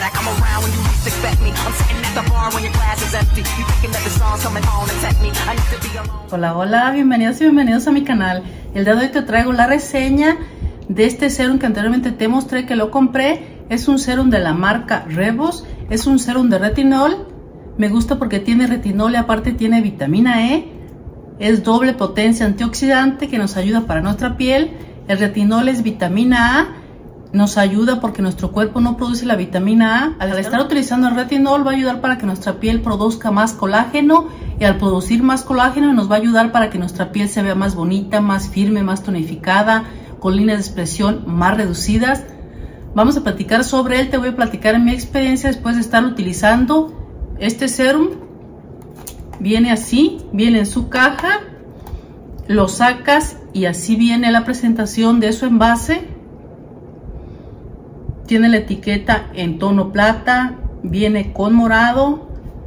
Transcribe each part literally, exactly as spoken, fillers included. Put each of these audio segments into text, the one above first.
I come around when you least expect me. I'm sitting at the bar when your glass is empty. You thinking that the song's coming on and set me. I need to be alone. Hola, hola, bienvenidos y bienvenidos a mi canal. El día de hoy te traigo la reseña de este serum que anteriormente te mostré que lo compré. Es un serum de la marca Rebos. Es un serum de retinol. Me gusta porque tiene retinol y aparte tiene vitamina E. Es doble potencia antioxidante que nos ayuda para nuestra piel. El retinol es vitamina A. Nos ayuda porque nuestro cuerpo no produce la vitamina A. Al estar utilizando el retinol va a ayudar para que nuestra piel produzca más colágeno. Y al producir más colágeno nos va a ayudar para que nuestra piel se vea más bonita, más firme, más tonificada, con líneas de expresión más reducidas. Vamos a platicar sobre él. Te voy a platicar en mi experiencia después de estarlo utilizando. Este serum viene así, viene en su caja, lo sacas y así viene la presentación de su envase. Tiene la etiqueta en tono plata, viene con morado,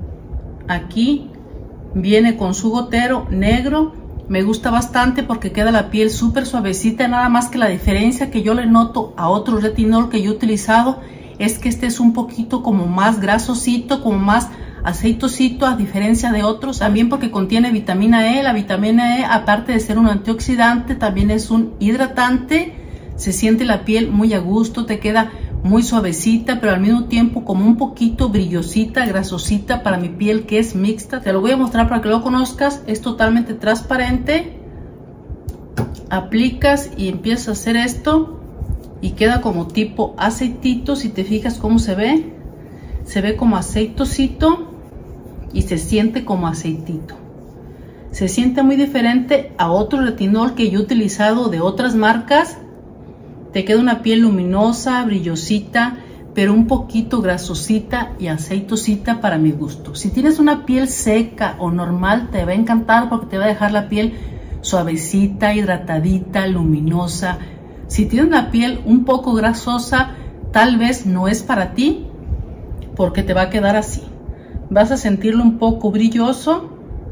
aquí viene con su gotero negro. Me gusta bastante porque queda la piel súper suavecita, nada más que la diferencia que yo le noto a otro retinol que yo he utilizado es que este es un poquito como más grasosito, como más aceitosito a diferencia de otros, también porque contiene vitamina E. La vitamina E, aparte de ser un antioxidante, también es un hidratante. Se siente la piel muy a gusto, te queda muy suavecita, pero al mismo tiempo como un poquito brillosita, grasosita para mi piel que es mixta. Te lo voy a mostrar para que lo conozcas. Es totalmente transparente. Aplicas y empiezas a hacer esto y queda como tipo aceitito. Si te fijas cómo se ve, se ve como aceitosito y se siente como aceitito. Se siente muy diferente a otro retinol que yo he utilizado de otras marcas. Te queda una piel luminosa, brillosita, pero un poquito grasosita y aceitosita para mi gusto. Si tienes una piel seca o normal, te va a encantar porque te va a dejar la piel suavecita, hidratadita, luminosa. Si tienes una piel un poco grasosa, tal vez no es para ti porque te va a quedar así. Vas a sentirlo un poco brilloso.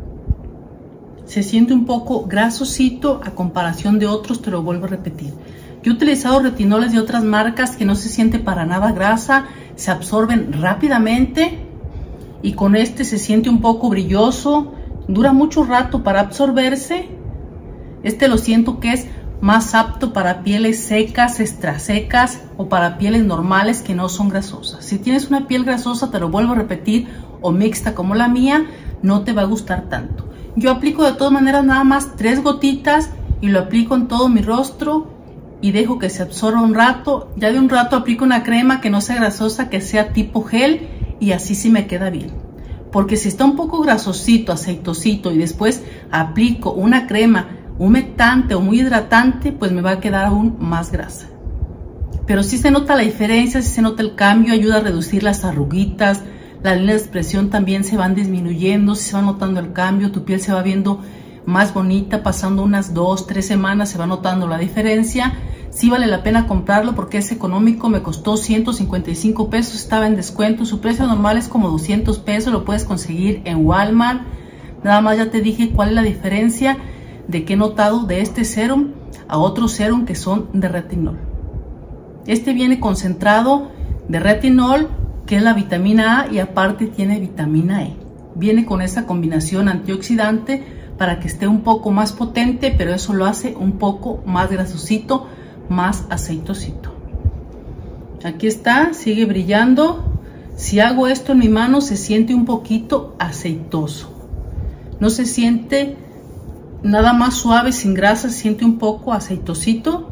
Se siente un poco grasosito a comparación de otros, te lo vuelvo a repetir. Yo he utilizado retinoles de otras marcas que no se siente para nada grasa, se absorben rápidamente y con este se siente un poco brilloso, dura mucho rato para absorberse. Este lo siento que es más apto para pieles secas, extra secas o para pieles normales que no son grasosas. Si tienes una piel grasosa, te lo vuelvo a repetir, o mixta como la mía, no te va a gustar tanto. Yo aplico de todas maneras nada más tres gotitas y lo aplico en todo mi rostro y dejo que se absorba un rato. Ya de un rato aplico una crema que no sea grasosa, que sea tipo gel, y así sí me queda bien. Porque si está un poco grasosito, aceitosito y después aplico una crema humectante o muy hidratante, pues me va a quedar aún más grasa. Pero sí se nota la diferencia, sí se nota el cambio, ayuda a reducir las arruguitas, las líneas de expresión también se van disminuyendo, sí se va notando el cambio, tu piel se va viendo más bonita, pasando unas dos, tres semanas se va notando la diferencia. Sí vale la pena comprarlo porque es económico, me costó ciento cincuenta y cinco pesos, estaba en descuento, su precio normal es como doscientos pesos, lo puedes conseguir en Walmart. Nada más ya te dije cuál es la diferencia de que he notado de este serum a otros serum que son de retinol. Este viene concentrado de retinol, que es la vitamina A, y aparte tiene vitamina E. Viene con esa combinación antioxidante para que esté un poco más potente, pero eso lo hace un poco más grasosito, más aceitosito. Aquí está, sigue brillando. Si hago esto en mi mano se siente un poquito aceitoso. No se siente nada más suave, sin grasa, se siente un poco aceitosito,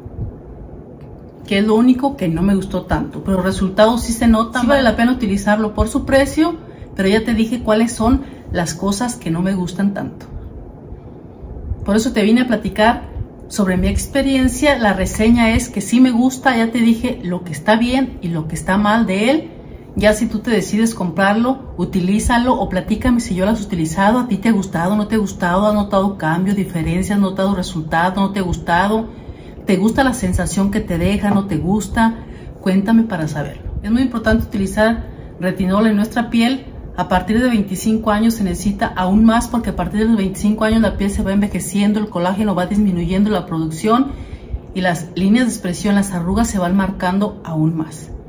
que es lo único que no me gustó tanto, pero el resultado sí se nota. Sí vale la pena utilizarlo por su precio, pero ya te dije cuáles son las cosas que no me gustan tanto. Por eso te vine a platicar sobre mi experiencia. La reseña es que sí me gusta, ya te dije lo que está bien y lo que está mal de él. Ya si tú te decides comprarlo, utilízalo o platícame si yo lo has utilizado, a ti te ha gustado, no te ha gustado, has notado cambio, diferencias, has notado resultado, no te ha gustado, te gusta la sensación que te deja, no te gusta, cuéntame para saberlo. Es muy importante utilizar retinol en nuestra piel. A partir de veinticinco años se necesita aún más porque a partir de los veinticinco años la piel se va envejeciendo, el colágeno va disminuyendo la producción y las líneas de expresión, las arrugas se van marcando aún más.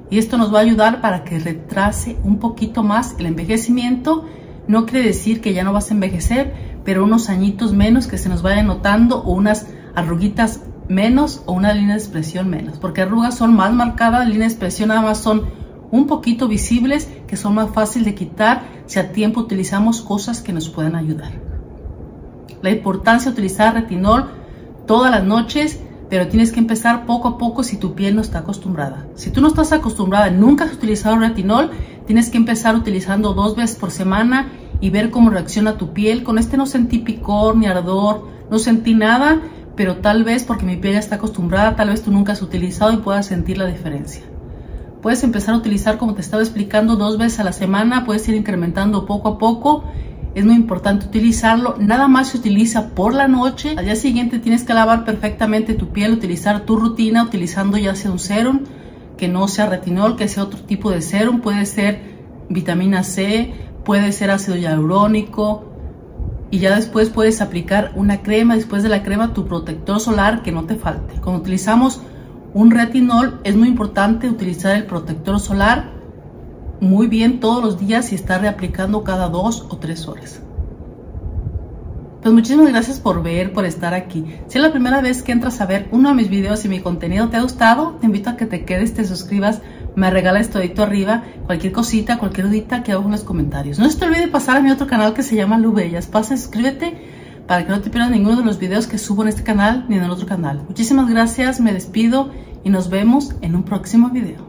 Y esto nos va a ayudar para que retrase un poquito más el envejecimiento. No quiere decir que ya no vas a envejecer, pero unos añitos menos que se nos vayan notando, o unas arruguitas menos, o una línea de expresión menos. Porque arrugas son más marcadas, línea de expresión nada más son un poquito visibles, que son más fáciles de quitar si a tiempo utilizamos cosas que nos puedan ayudar. La importancia de utilizar retinol todas las noches, pero tienes que empezar poco a poco si tu piel no está acostumbrada. Si tú no estás acostumbrada, nunca has utilizado retinol, tienes que empezar utilizando dos veces por semana y ver cómo reacciona tu piel. Con este no sentí picor ni ardor, no sentí nada, pero tal vez porque mi piel ya está acostumbrada, tal vez tú nunca has utilizado y puedas sentir la diferencia. Puedes empezar a utilizar, como te estaba explicando, dos veces a la semana, puedes ir incrementando poco a poco. Es muy importante utilizarlo, nada más se utiliza por la noche. Al día siguiente tienes que lavar perfectamente tu piel, utilizar tu rutina, utilizando ya sea un serum, que no sea retinol, que sea otro tipo de serum, puede ser vitamina C, puede ser ácido hialurónico, y ya después puedes aplicar una crema, después de la crema tu protector solar, que no te falte. Cuando utilizamos un retinol es muy importante utilizar el protector solar muy bien todos los días y estar reaplicando cada dos o tres horas. Pues muchísimas gracias por ver, por estar aquí. Si es la primera vez que entras a ver uno de mis videos y mi contenido te ha gustado, te invito a que te quedes, te suscribas, me regales todito arriba, cualquier cosita, cualquier dudita que hago en los comentarios. No se te olvide pasar a mi otro canal que se llama Lu Bellas. Pasa, suscríbete para que no te pierdas ninguno de los videos que subo en este canal ni en el otro canal. Muchísimas gracias, me despido y nos vemos en un próximo video.